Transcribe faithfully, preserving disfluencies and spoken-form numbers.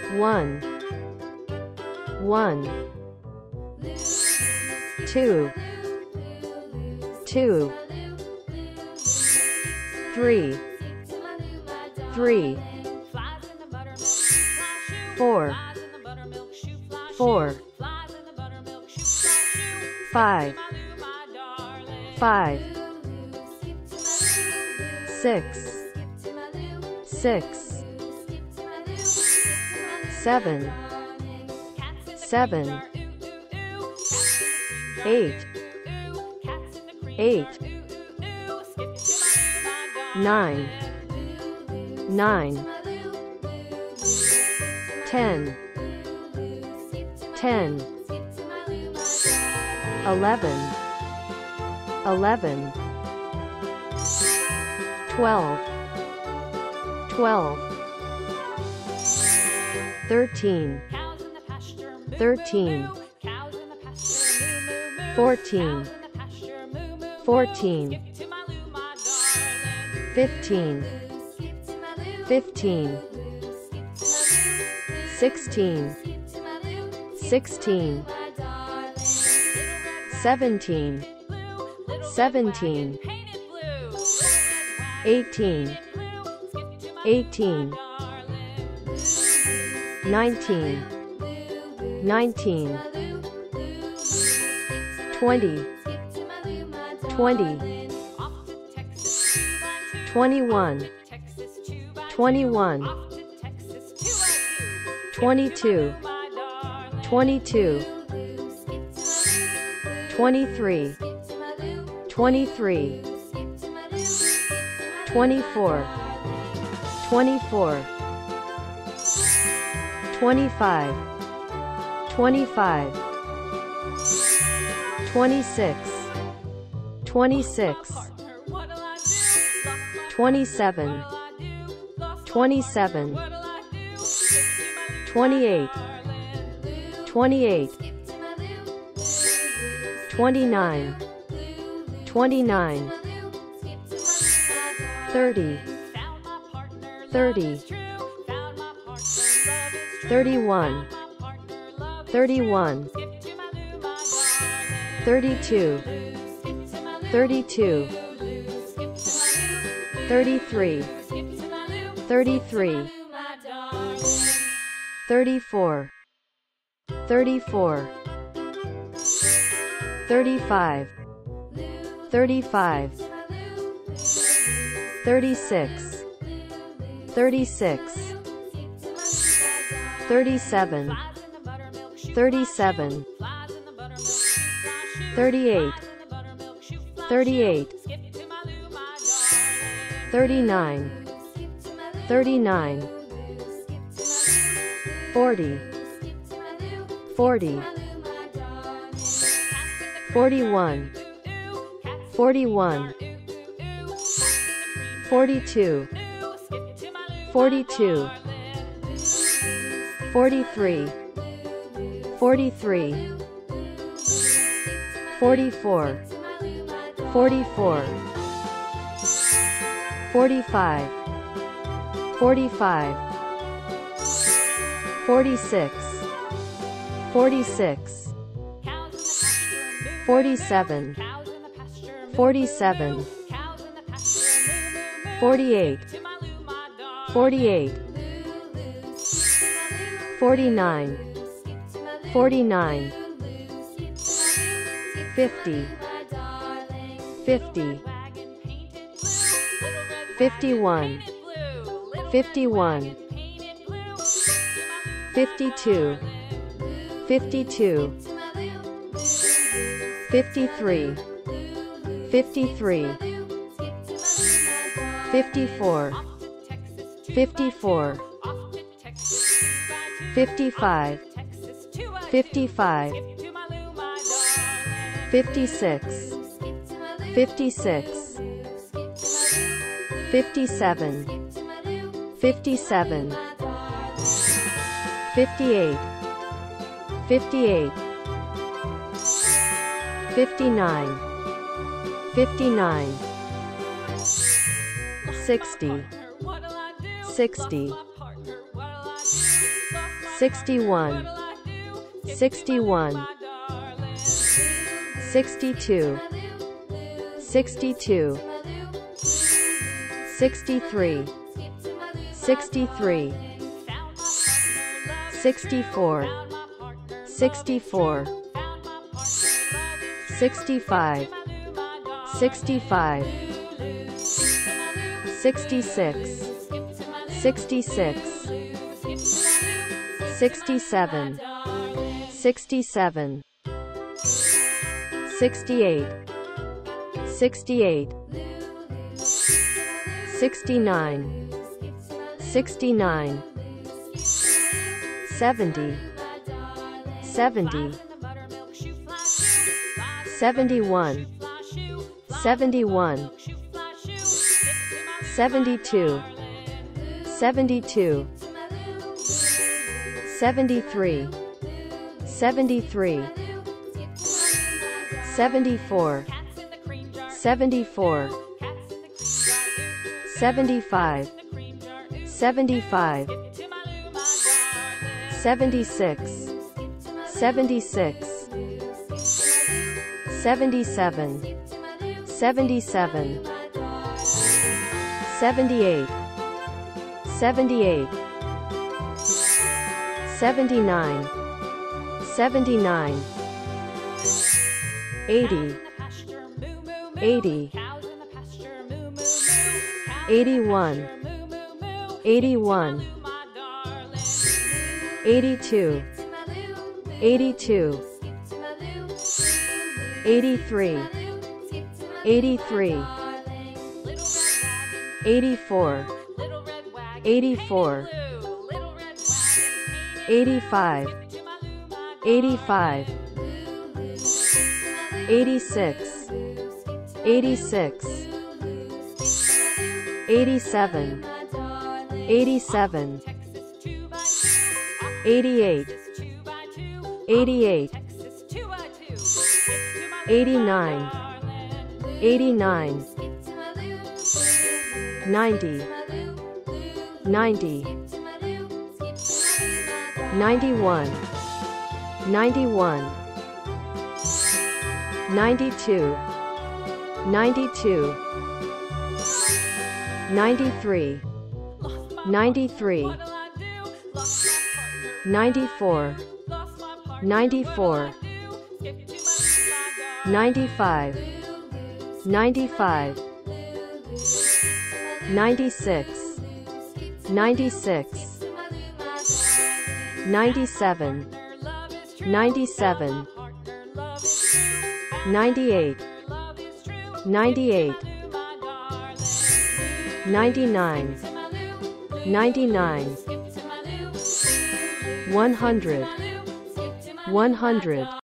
one, one, two, two, three, three, four, four, five, five, six, six, seven, seven, eight, eight, nine, nine, ten, ten, eleven, eleven, twelve, twelve, thirteen, thirteen, fourteen, fourteen, fifteen, fifteen, sixteen, sixteen, seventeen, seventeen, eighteen, eighteen, nineteen, nineteen, twenty, twenty, twenty-one, twenty-one, twenty-two, twenty-two, twenty-three, twenty-three, twenty-four, twenty-four, twenty-five, twenty-five, twenty-six, twenty-six, twenty-seven, twenty-seven, twenty-eight, twenty-eight, twenty-nine, twenty-nine, thirty, thirty, thirty-one, thirty-one, thirty-two, thirty-two, thirty-three, thirty-three, thirty-four, thirty-four, thirty-five, thirty-five, thirty-six, thirty-six, thirty-seven, thirty-seven, thirty-eight, thirty-eight, thirty-nine, thirty-nine, forty, forty, forty-one, forty-one, forty-two, forty-two, forty-three, forty-three, forty-four, forty-four, forty-five, forty-five, forty-six, forty-six, forty-seven, forty-seven, forty-eight, forty-eight, forty-nine, forty-nine, fifty, fifty, fifty-one, fifty-one, fifty-two, fifty-two, fifty-three, fifty-three, fifty-four, fifty-four, fifty-five, fifty-five, fifty-six, fifty-six, fifty-seven, fifty-seven, fifty-eight, fifty-eight, fifty-nine, fifty-nine, sixty, sixty, sixty-one, sixty-one, sixty-two, sixty-two, sixty-three, sixty-three, sixty-four, sixty-four, sixty-five, sixty-five, sixty-six, sixty-six, sixty-seven, sixty-seven, sixty-eight, sixty-eight, sixty-nine, sixty-nine, seventy, seventy, seventy-one, seventy-one, seventy-two, seventy-two, seventy-three, seventy-three, seventy-four, seventy-four, seventy-five, seventy-five, seventy-six, seventy-six, seventy-seven, seventy-seven, seventy-eight, seventy-eight, seventy-nine, seventy-nine, eighty, eighty, eighty-one, eighty-one, eighty-two, eighty-two, eighty-three, eighty-three, eighty-four, eighty-four, eighty-five, eighty-five, eighty-six, eighty-six, eighty-seven, eighty-seven, eighty-eight, eighty-eight, eighty-nine, eighty-nine, ninety, ninety, ninety-one, ninety-one, ninety-two, ninety-two, ninety-three, ninety-three, ninety-four, ninety-four, ninety-five, ninety-five, ninety-six, ninety-six, ninety-seven, ninety-seven, ninety-eight, ninety-eight, ninety-nine, ninety-nine, one hundred, one hundred,